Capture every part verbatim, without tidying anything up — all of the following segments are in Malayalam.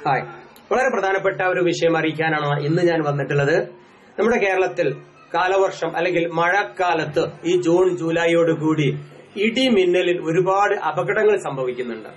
ഹായ്, വളരെ പ്രധാനപ്പെട്ട ഒരു വിഷയം അറിയിക്കാനാണ് ഇന്ന് ഞാൻ വന്നിട്ടുള്ളത്. നമ്മുടെ കേരളത്തിൽ കാലവർഷം അല്ലെങ്കിൽ മഴക്കാലത്ത് ഈ ജൂൺ ജൂലൈയോടുകൂടി ഇടി മിന്നലിൽ ഒരുപാട് അപകടങ്ങൾ സംഭവിക്കുന്നുണ്ട്.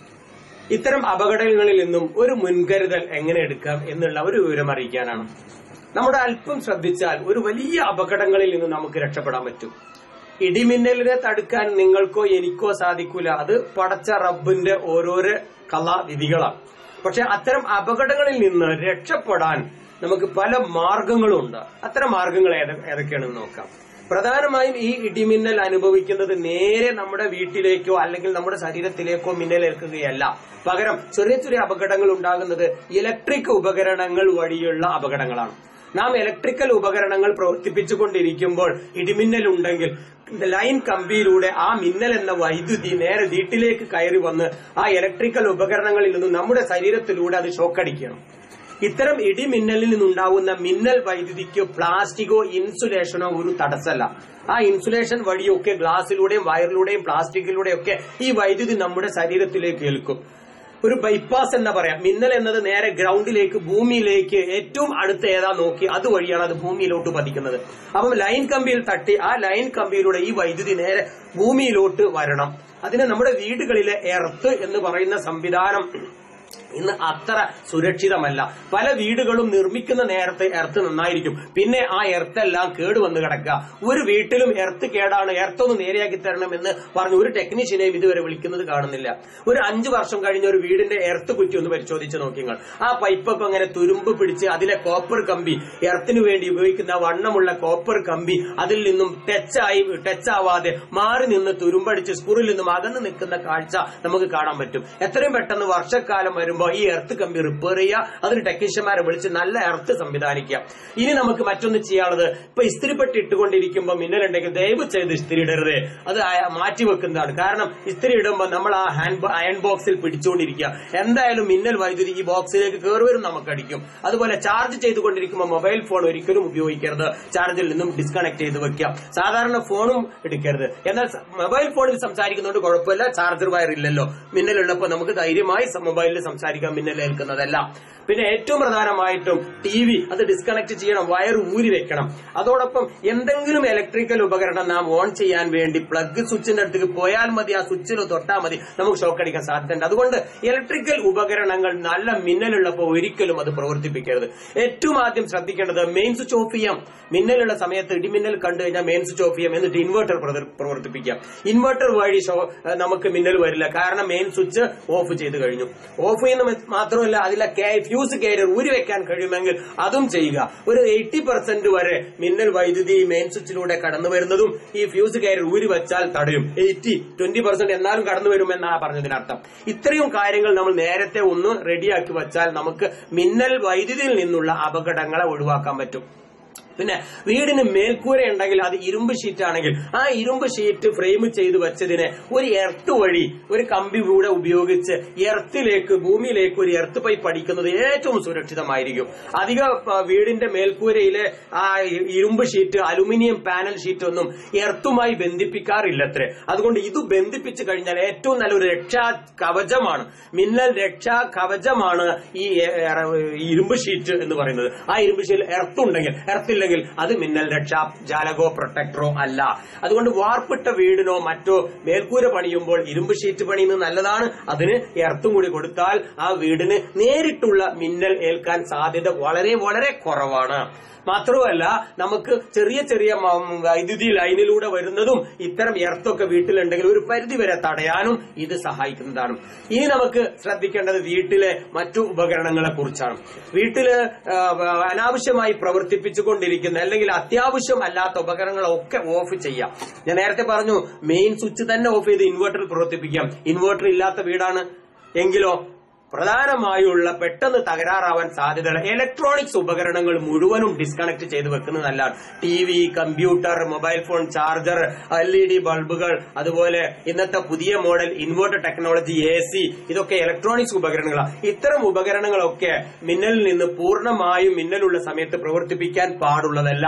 ഇത്തരം അപകടങ്ങളിൽ നിന്നും ഒരു മുൻകരുതൽ എങ്ങനെ എടുക്കാം എന്നുള്ള ഒരു വിവരം അറിയിക്കാനാണ്. നമ്മുടെ അല്പം ശ്രദ്ധിച്ചാൽ ഒരു വലിയ അപകടങ്ങളിൽ നിന്ന് നമുക്ക് രക്ഷപ്പെടാൻ പറ്റും. ഇടിമിന്നലിനെ തടുക്കാൻ നിങ്ങൾക്കോ എനിക്കോ സാധിക്കൂല. അത് പടച്ച റബ്ബിന്റെ ഓരോരോ കലാവിധികളാണ്. പക്ഷെ അത്തരം അപകടങ്ങളിൽ നിന്ന് രക്ഷപ്പെടാൻ നമുക്ക് പല മാർഗങ്ങളുണ്ട്. അത്തരം മാർഗങ്ങൾ ഏതൊക്കെയാണെന്ന് നോക്കാം. പ്രധാനമായും ഈ ഇടിമിന്നൽ അനുഭവിക്കുന്നത് നേരെ നമ്മുടെ വീട്ടിലേക്കോ അല്ലെങ്കിൽ നമ്മുടെ ശരീരത്തിലേക്കോ മിന്നലേൽക്കുകയല്ല. പകരം ചെറിയ ചെറിയ അപകടങ്ങൾ ഉണ്ടാകുന്നത് ഇലക്ട്രിക് ഉപകരണങ്ങൾ വഴിയുള്ള അപകടങ്ങളാണ്. നാം ഇലക്ട്രിക്കൽ ഉപകരണങ്ങൾ പ്രവർത്തിപ്പിച്ചുകൊണ്ടിരിക്കുമ്പോൾ ഇടിമിന്നൽ ഉണ്ടെങ്കിൽ ലൈൻ കമ്പിയിലൂടെ ആ മിന്നൽ എന്ന വൈദ്യുതി നേരെ വീട്ടിലേക്ക് കയറി വന്ന് ആ ഇലക്ട്രിക്കൽ ഉപകരണങ്ങളിൽ നിന്നും നമ്മുടെ ശരീരത്തിലൂടെ അത് ഷോക്കടിക്കണം. ഇത്തരം ഇടിമിന്നലിൽ നിന്നുണ്ടാവുന്ന മിന്നൽ വൈദ്യുതിക്ക് പ്ലാസ്റ്റിക്കോ ഇൻസുലേഷനോ ഒരു തടസ്സമല്ല. ആ ഇൻസുലേഷൻ വഴിയൊക്കെ ഗ്ലാസിലൂടെയും വയറിലൂടെയും പ്ലാസ്റ്റിക്കിലൂടെയും ഒക്കെ ഈ വൈദ്യുതി നമ്മുടെ ശരീരത്തിലേക്ക് ഏൽക്കും. ഒരു ബൈപ്പാസ് എന്ന് പറയാം. മിന്നൽ എന്നത് നേരെ ഗ്രൗണ്ടിലേക്ക്, ഭൂമിയിലേക്ക് ഏറ്റവും അടുത്ത് ഏതാ നോക്കി അതുവഴിയാണ് അത് ഭൂമിയിലോട്ട് പതിക്കുന്നത്. അപ്പം ലൈൻ കമ്പിയിൽ തട്ടി ആ ലൈൻ കമ്പിയിലൂടെ ഈ വൈദ്യുതി നേരെ ഭൂമിയിലോട്ട് വരണം. അതിന് നമ്മുടെ വീടുകളിലെ എർത്ത് എന്ന് പറയുന്ന സംവിധാനം ഇന്ന് അത്ര സുരക്ഷിതമല്ല. പല വീടുകളും നിർമ്മിക്കുന്ന നേരത്തെ എർത്ത് നന്നായിരിക്കും, പിന്നെ ആ എർത്തെല്ലാം കേടുവന്ന് കിടക്കുക. ഒരു വീട്ടിലും എർത്ത് കേടാണ്, എർത്തൊന്ന് നേരെയാക്കി തരണം എന്ന് പറഞ്ഞ് ഒരു ടെക്നീഷ്യനെയും ഇതുവരെ വിളിക്കുന്നത് കാണുന്നില്ല. ഒരു അഞ്ചു വർഷം കഴിഞ്ഞ ഒരു വീടിന്റെ എർത്ത് കുറ്റി ഒന്ന് പരിശോധിച്ച് നോക്കിങ്ങൾ. ആ പൈപ്പൊക്കെ അങ്ങനെ തുരുമ്പ് പിടിച്ച് അതിലെ കോപ്പർ കമ്പി, എർത്തിന് വേണ്ടി ഉപയോഗിക്കുന്ന വണ്ണമുള്ള കോപ്പർ കമ്പി അതിൽ നിന്നും ടച്ചായി ടച്ചാവാതെ മാറി നിന്ന് തുരുമ്പടിച്ച് സ്ക്രൂവിൽ നിന്നും അകന്ന് നിൽക്കുന്ന കാഴ്ച നമുക്ക് കാണാൻ പറ്റും. എത്രയും പെട്ടെന്ന് വർഷക്കാലം വരുമ്പോൾ ഈ എർത്ത് കമ്പി റിപ്പയർ ചെയ്യുക, അതിന് ടെക്നീഷ്യന്മാരെ വിളിച്ച് നല്ല എർത്ത് സംവിധാനിക്കുക. ഇനി നമുക്ക് മറ്റൊന്ന് ചെയ്യാനുള്ളത്, ഇപ്പൊ ഇസ്തിരിപ്പെട്ടി ഇട്ടുകൊണ്ടിരിക്കുമ്പോൾ മിന്നലുണ്ടെങ്കിൽ ദയവ് ചെയ്ത് ഇസ്തിരി ഇടരുത്, അത് മാറ്റിവെക്കുന്നതാണ്. കാരണം ഇസ്തിരി ഇടുമ്പോൾ നമ്മൾ ആ ഹാൻഡ് അയൺ ബോക്സിൽ പിടിച്ചുകൊണ്ടിരിക്കുക. എന്തായാലും മിന്നൽ വൈദ്യുതി ഈ ബോക്സിലേക്ക് കയറി വരും, നമുക്ക് അടിക്കും. അതുപോലെ ചാർജ് ചെയ്തുകൊണ്ടിരിക്കുമ്പോൾ മൊബൈൽ ഫോൺ ഒരിക്കലും ഉപയോഗിക്കരുത്. ചാർജിൽ നിന്നും ഡിസ്കണക്ട് ചെയ്ത് വെക്കുക. സാധാരണ ഫോണും എടുക്കരുത്. എന്നാൽ മൊബൈൽ ഫോണിൽ സംസാരിക്കുന്നതുകൊണ്ട് കുഴപ്പമില്ല, ചാർജർ വയർ ഇല്ലല്ലോ. മിന്നലുള്ളപ്പോൾ നമുക്ക് ധൈര്യമായി മൊബൈലിൽ സംസാരിക്കാം, മിന്നലേൽക്കുന്നതല്ല. പിന്നെ ഏറ്റവും പ്രധാനമായിട്ടും ടി വി അത് ഡിസ്കണക്ട് ചെയ്യണം, വയർ ഊരി വെക്കണം. അതോടൊപ്പം എന്തെങ്കിലും ഇലക്ട്രിക്കൽ ഉപകരണം നാം ഓൺ ചെയ്യാൻ വേണ്ടി പ്ലഗ് സ്വിച്ചിന്റെ അടുത്തേക്ക് പോയാൽ മതി, ആ സ്വിച്ചിൽ തൊട്ടാൽ മതി, നമുക്ക് ഷോക്ക് അടിക്കാൻ സാധ്യതയുണ്ട്. അതുകൊണ്ട് ഇലക്ട്രിക്കൽ ഉപകരണങ്ങൾ നല്ല മിന്നലുള്ളപ്പോൾ ഒരിക്കലും അത് പ്രവർത്തിപ്പിക്കരുത്. ഏറ്റവും ആദ്യം ശ്രദ്ധിക്കേണ്ടത് മെയിൻ സ്വിച്ച് ഓഫ് ചെയ്യാം. മിന്നലുള്ള സമയത്ത് ഇടിമിന്നൽ കണ്ടു കഴിഞ്ഞാൽ മെയിൻ സ്വിച്ച് ഓഫ് ചെയ്യാം, എന്നിട്ട് ഇൻവെർട്ടർ പ്രവർത്തിപ്പിക്കാം. ഇൻവെർട്ടർ വഴി നമുക്ക് മിന്നൽ വരില്ല, കാരണം മെയിൻ സ്വിച്ച് ഓഫ് ചെയ്ത് കഴിഞ്ഞു. ഓഫ് ചെയ്യുന്ന മാത്രമല്ല, അതിലെ ഫ്യൂസ് കാരിയർ ഊരി വെക്കാൻ കഴിയുമെങ്കിൽ അതും ചെയ്യുക. ഒരു എയ്റ്റി പെർസെന്റ് വരെ മിന്നൽ വൈദ്യുതി മെയിൻ സ്വിച്ചിലൂടെ കടന്നു വരുന്നതും ഈ ഫ്യൂസ് കാരിയർ ഊരി വെച്ചാൽ തടയും. എയ്റ്റി ട്വന്റി പെർസെന്റ് എന്നാലും കടന്നു വരുമെന്നാണ് പറഞ്ഞതിനർത്ഥം. ഇത്രയും കാര്യങ്ങൾ നമ്മൾ നേരത്തെ ഒന്ന് റെഡിയാക്കി വെച്ചാൽ നമുക്ക് മിന്നൽ വൈദ്യുതിയിൽ നിന്നുള്ള അപകടങ്ങളെ ഒഴിവാക്കാൻ പറ്റും. പിന്നെ വീടിന് മേൽക്കൂര ഉണ്ടെങ്കിൽ അത് ഇരുമ്പ് ഷീറ്റ് ആണെങ്കിൽ ആ ഇരുമ്പ് ഷീറ്റ് ഫ്രെയിം ചെയ്ത് വെച്ചതിനെ ഒരു എർത്ത് വഴി ഒരു കമ്പി കൂടെ ഉപയോഗിച്ച് എർത്തിലേക്ക്, ഭൂമിയിലേക്ക് ഒരു എർത്ത് പൈപ്പ് അടിക്കുന്നത് ഏറ്റവും സുരക്ഷിതമായിരിക്കും. അധിക വീടിന്റെ മേൽക്കൂരയിലെ ആ ഇരുമ്പ് ഷീറ്റ്, അലുമിനിയം പാനൽ ഷീറ്റ് ഒന്നും എർത്തുമായി ബന്ധിപ്പിക്കാറില്ലത്രേ. അതുകൊണ്ട് ഇത് ബന്ധിപ്പിച്ചു കഴിഞ്ഞാൽ ഏറ്റവും നല്ലൊരു രക്ഷാ കവചമാണ്, മിന്നൽ രക്ഷാ കവചമാണ് ഈ ഇരുമ്പ് ഷീറ്റ് എന്ന് പറയുന്നത്. ആ ഇരുമ്പ് ഷീറ്റ് എർത്തുണ്ടെങ്കിൽ, എർത്തില്ല അത് മിന്നൽ രക്ഷാ ജാലകോ പ്രൊട്ടക്ടറോ അല്ല. അതുകൊണ്ട് വാർപ്പിട്ട വീടിനോ മറ്റോ മേൽക്കൂര പണിയുമ്പോൾ ഇരുമ്പ് ഷീറ്റ് പണിയുന്നത് നല്ലതാണ്. അതിന് എർത്തും കൂടി കൊടുത്താൽ ആ വീടിന് നേരിട്ടുള്ള മിന്നൽ ഏൽക്കാൻ സാധ്യത വളരെ വളരെ കുറവാണ്. മാത്രമല്ല, നമുക്ക് ചെറിയ ചെറിയ വൈദ്യുതി ലൈനിലൂടെ വരുന്നതും ഇത്തരം എർത്തൊക്കെ വീട്ടിലുണ്ടെങ്കിൽ ഒരു പരിധി വരെ തടയാനും ഇത് സഹായിക്കുന്നതാണ്. ഇനി നമുക്ക് ശ്രദ്ധിക്കേണ്ടത് വീട്ടിലെ മറ്റു ഉപകരണങ്ങളെ കുറിച്ചാണ്. വീട്ടില് അനാവശ്യമായി പ്രവർത്തിപ്പിച്ചുകൊണ്ടിരിക്കുന്ന അല്ലെങ്കിൽ അത്യാവശ്യം അല്ലാത്ത ഉപകരണങ്ങളൊക്കെ ഓഫ് ചെയ്യാം. ഞാൻ നേരത്തെ പറഞ്ഞു, മെയിൻ സ്വിച്ച് തന്നെ ഓഫ് ചെയ്ത് ഇൻവെർട്ടറിൽ പ്രവർത്തിപ്പിക്കാം. ഇൻവെർട്ടർ ഇല്ലാത്ത വീടാണ് എങ്കിലോ പ്രധാനമായുള്ള പെട്ടെന്ന് തകരാറാവാൻ സാധ്യതയുള്ള ഇലക്ട്രോണിക്സ് ഉപകരണങ്ങൾ മുഴുവനും ഡിസ്കണക്ട് ചെയ്ത് വെക്കുന്നത് നല്ലതാണ്. T V, computer, mobile phone charger, L E D ബൾബുകൾ, അതുപോലെ ഇന്നത്തെ പുതിയ model inverter technology, A C, ഇതൊക്കെ ഇലക്ട്രോണിക്സ് ഉപകരണങ്ങളാണ്. ഇത്തരം ഉപകരണങ്ങളൊക്കെ മിന്നലിൽ നിന്ന് പൂർണ്ണമായും മിന്നലുള്ള സമയത്ത് പ്രവർത്തിപ്പിക്കാൻ പാടുള്ളതല്ല.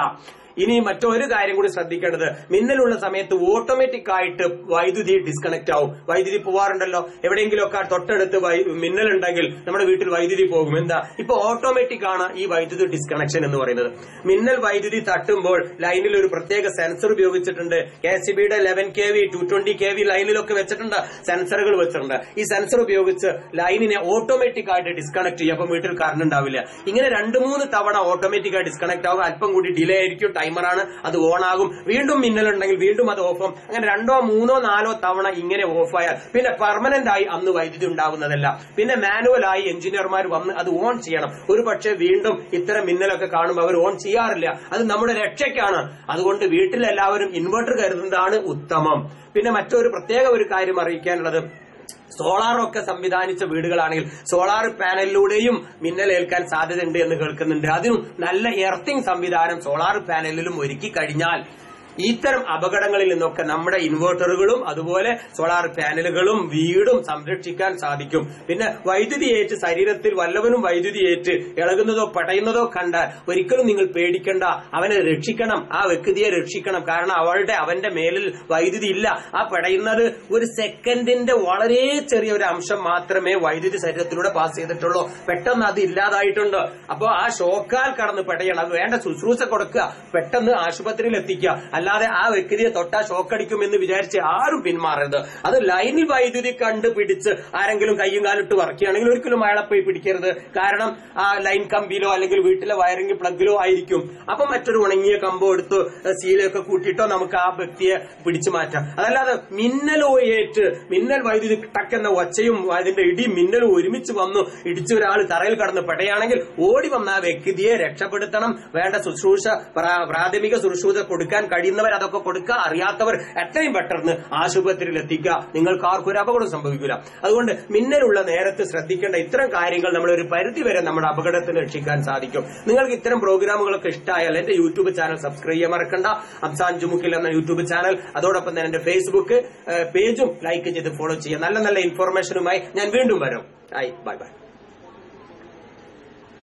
ഇനി മറ്റൊരു കാര്യം കൂടി ശ്രദ്ധിക്കേണ്ടത്, മിന്നലുള്ള സമയത്ത് ഓട്ടോമാറ്റിക് ആയിട്ട് വൈദ്യുതി ഡിസ്കണക്ട് ആവും. വൈദ്യുതി പോവാറുണ്ടല്ലോ, എവിടെയെങ്കിലുമൊക്കെ തൊട്ടടുത്ത് മിന്നലുണ്ടെങ്കിൽ നമ്മുടെ വീട്ടിൽ വൈദ്യുതി പോകും. എന്താ, ഇപ്പൊ ഓട്ടോമാറ്റിക് ആണ് ഈ വൈദ്യുതി ഡിസ്കണക്ഷൻ എന്ന് പറയുന്നത്. മിന്നൽ വൈദ്യുതി തട്ടുമ്പോൾ ലൈനിൽ ഒരു പ്രത്യേക സെൻസർ ഉപയോഗിച്ചിട്ടുണ്ട്. കെ എസ് ഇ ബിയുടെ eleven K V to twenty K V ലൈനിലൊക്കെ വെച്ചിട്ടുണ്ട്, സെൻസറുകൾ വെച്ചിട്ടുണ്ട്. ഈ സെൻസർ ഉപയോഗിച്ച് ലൈനിനെ ഓട്ടോമാറ്റിക് ആയിട്ട് ഡിസ്കണക്ട് ചെയ്യും. അപ്പം വീട്ടിൽ കറണ്ട് ഉണ്ടാവില്ല. ഇങ്ങനെ രണ്ട് മൂന്ന് തവണ ഓട്ടോമാറ്റിക് ആയി ഡിസ്കണക്ട് ആകും. അല്പം കൂടി ഡിലേ ആയിരിക്കും, ടൈമറാണ്, അത് ഓൺ ആകും. വീണ്ടും മിന്നലുണ്ടെങ്കിൽ വീണ്ടും അത് ഓഫ് ആകും. അങ്ങനെ രണ്ടോ മൂന്നോ നാലോ തവണ ഇങ്ങനെ ഓഫായാൽ പിന്നെ പെർമനന്റ് ആയി അന്ന് വൈദ്യുതി ഉണ്ടാകുന്നതല്ല. പിന്നെ മാനുവലായി എഞ്ചിനീയർമാർ വന്ന് അത് ഓൺ ചെയ്യണം. ഒരു പക്ഷേ വീണ്ടും ഇത്തരം മിന്നലൊക്കെ കാണുമ്പോൾ അവർ ഓൺ ചെയ്യാറില്ല. അത് നമ്മുടെ രക്ഷയ്ക്കാണ്. അതുകൊണ്ട് വീട്ടിലെല്ലാവരും ഇൻവെർട്ടർ കരുതുന്നതാണ് ഉത്തമം. പിന്നെ മറ്റൊരു പ്രത്യേക ഒരു കാര്യം അറിയിക്കാനുള്ളത്, സോളാറൊക്കെ സംവിധാനിച്ച വീടുകളാണെങ്കിൽ സോളാർ പാനലിലൂടെയും മിന്നലേൽക്കാൻ സാധ്യതയുണ്ട് എന്ന് കേൾക്കുന്നുണ്ട്. അതിനും നല്ല എർത്തിങ് സംവിധാനം സോളാർ പാനലിലും ഒരുക്കി കഴിഞ്ഞാൽ ഇത്തരം അപകടങ്ങളിൽ നിന്നൊക്കെ നമ്മുടെ ഇൻവെർട്ടറുകളും അതുപോലെ സോളാർ പാനലുകളും വീടും സംരക്ഷിക്കാൻ സാധിക്കും. പിന്നെ വൈദ്യുതിയേറ്റ് ശരീരത്തിൽ വല്ലവനും വൈദ്യുതിയേറ്റ് ഇളകുന്നതോ പടയുന്നതോ കണ്ടാൽ ഒരിക്കലും നിങ്ങൾ പേടിക്കണ്ട, അവനെ രക്ഷിക്കണം, ആ വ്യക്തിയെ രക്ഷിക്കണം. കാരണം അവളുടെ അവന്റെ മേലിൽ വൈദ്യുതി ഇല്ല. ആ പടയുന്നത് ഒരു സെക്കൻഡിന്റെ വളരെ ചെറിയ ഒരു അംശം മാത്രമേ വൈദ്യുതി ശരീരത്തിലൂടെ പാസ് ചെയ്തിട്ടുള്ളൂ. പെട്ടെന്ന് അത് ഇല്ലാതായിട്ടുണ്ട്. അപ്പോൾ ആ ഷോക്കാൽ കടന്ന് പടയണം, അത് വേണ്ട ശുശ്രൂഷ കൊടുക്കുക, പെട്ടെന്ന് ആശുപത്രിയിൽ എത്തിക്കുക. അല്ലാതെ ആ വ്യക്തിയെ തൊട്ടാ ഷോക്കടിക്കുമെന്ന് വിചാരിച്ച് ആരും പിന്മാറരുത്. അത് ലൈനിൽ വൈദ്യുതി കണ്ടുപിടിച്ച് ആരെങ്കിലും കയ്യും കാലിട്ട് വറക്കുകയാണെങ്കിൽ ഒരിക്കലും അയാളെ പോയി പിടിക്കരുത്. കാരണം ആ ലൈൻ കമ്പിയിലോ അല്ലെങ്കിൽ വീട്ടിലെ വയറിംഗ് പ്ലഗിലോ ആയിരിക്കും. അപ്പൊ മറ്റൊരു ഉണങ്ങിയ കമ്പോ എടുത്ത് സീലൊക്കെ കൂട്ടിയിട്ടോ നമുക്ക് ആ വ്യക്തിയെ പിടിച്ചു മാറ്റാം. അതല്ലാതെ മിന്നലോ ഏറ്റ് മിന്നൽ വൈദ്യുതി ടക്കെന്ന ഒച്ചയും അതിന്റെ ഇടി മിന്നലും ഒരുമിച്ച് വന്നു ഇടിച്ച് ഒരാൾ തറയിൽ കടന്ന് പെടയാണെങ്കിൽ ഓടി വന്ന ആ വ്യക്തിയെ രക്ഷപ്പെടുത്തണം. വേണ്ട ശുശ്രൂഷ, പ്രാഥമിക ശുശ്രൂഷ കൊടുക്കാൻ കഴിയുന്നവർ അതൊക്കെ കൊടുക്കുക. അറിയാത്തവർ എത്രയും പെട്ടെന്ന് ആശുപത്രിയിൽ എത്തിക്കുക. നിങ്ങൾക്ക് ആർക്കും ഒരു അപകടം സംഭവിക്കില്ല. അതുകൊണ്ട് മിന്നലുള്ള നേരത്ത് ശ്രദ്ധിക്കേണ്ട ഇത്തരം കാര്യങ്ങൾ നമ്മൾ ഒരു പരിധി വരെ നമ്മുടെ അപകടത്തിന് രക്ഷിക്കാൻ സാധിക്കും. നിങ്ങൾക്ക് ഇത്തരം പ്രോഗ്രാമുകളൊക്കെ ഇഷ്ടമായാൽ എന്റെ യൂട്യൂബ് ചാനൽ സബ്സ്ക്രൈബ് ചെയ്യാൻ മറക്കണ്ട, അംസാൻ ജുമുക്കിൽ എന്ന യൂട്യൂബ് ചാനൽ. അതോടൊപ്പം തന്നെ എന്റെ ഫേസ്ബുക്ക് പേജും ലൈക്ക് ചെയ്ത് ഫോളോ ചെയ്യുക. നല്ല നല്ല ഇൻഫോർമേഷനുമായി ഞാൻ വീണ്ടും വരും. Bye by.